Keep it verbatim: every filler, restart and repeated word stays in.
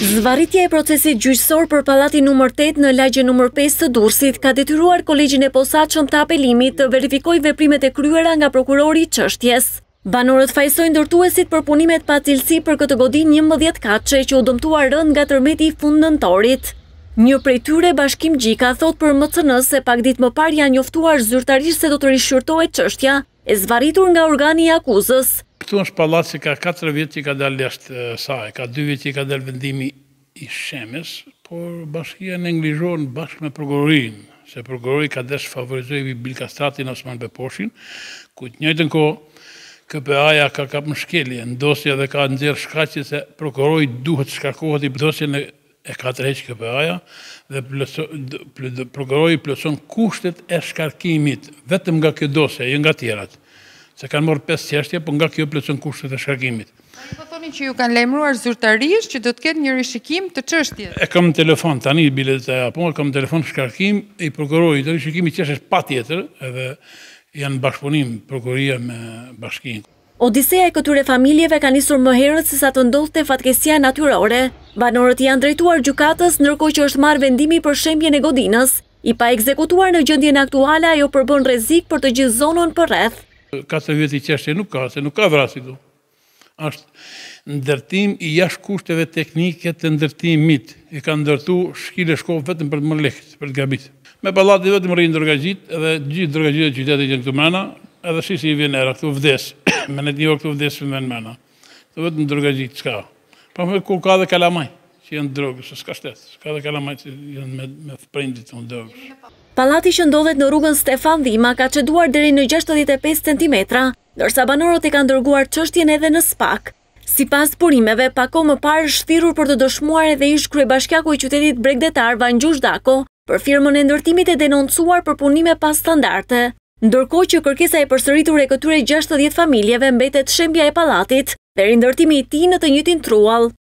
Zvarritja e procesit gjyqësor për pallati numër tetë në lagje numër pesë të Durrësit ka detyruar kolegjin e posaçëm të apelimit të verifikojë veprimet e kryera nga prokurori i çështjes. Banorët fajsojnë ndërtuesit për punimet pa cilësi për këtë godinë njëmbëdhjetë katëshe që u dëmtuar rënd nga tërmeti i fundnëntorit. Një prej tyre, Bashkim Gjika, thot për M C N se pak ditë më parë janë njoftuar zyrtarisht se do të rishqyrtohet çështja e zvarritur nga organi i akuzës. Këtu është pallat që ka katër vjet që ka dalë jashtë saj, ka dy vjet që ka dalë vendimi i Shemës, por bashkia neglizhon bashkë me prokurorinë, se prokurori ka desh favorizoi Bil Kastratin Osman Beposhin, ku të njëjtën kohë K P A-ja ka kapë shkelje në dosje dhe ka nxjerrë shkaqje se prokurori duhet shkarkohet i dosjen e e ka tërheq K P A-ja dhe prokurori plotson kushtet e shkarkimit vetëm nga kjo dosje, jo nga tjerat. Se kanë marrë pesë çështje, por nga kjo plotson kushtet e shkarkimit. Tani po thoni që ju kanë lajmëruar zyrtarisht që do të ketë një rishikim të çështjes. E kam në telefon tani bilet e apo kam në telefon shkarkim i prokurorit, të rishikimi çështjes patjetër, edhe janë bashkëpunim prokuroria me bashkinë. Odiseja e këtyre familjeve ka nisur më herët se sa të ndodhte fatkeqësia natyrore. Banorët janë drejtuar gjykatës ndërkohë që është marrë vendimi për shembjen e godinës. I pa ekzekutuar në gjendjen aktuale ajo përbën rrezik për të gjithë zonën përreth. katër vjet i çështje nuk ka, se nuk ka vrasje këtu. Është ndërtim i jashtë kushteve teknike të ndërtimit. I kanë ndërtu shkile shkollë vetëm për të më lekët, për të gabit. Me pallati vetëm rrinë drogagjit, edhe gjithë drogagjit e qytetit janë këtu mrena, edhe shisi i vjen era këtu vdes. Me në një këtu vdes me në mrena. Këtu vetëm drogagjit s'ka. Pa me kur ka dhe kalamaj që janë drogës, s'ka shtet. S'ka dhe kalamaj që janë me, me prindit të drogës. Pallati që ndodhet në rrugën Stefan Dhima ka çeduar deri në gjashtëdhjetë e pesë centimetra, ndërsa banorët e kanë dërguar çështjen edhe në SPAK. Sipas burimeve, pak kohë më parë është thirrur për të dëshmuar edhe ish kryebashkiaku i qytetit bregdetar Vangjush Dako për firmën e ndërtimit e denoncuar për punime pa standarde. Ndërkohë që kërkesa e përsëritur e këtyre gjashtëdhjetë familjeve mbetet shembja e pallatit dhe rindërtimi i tij në të njëjtin truall.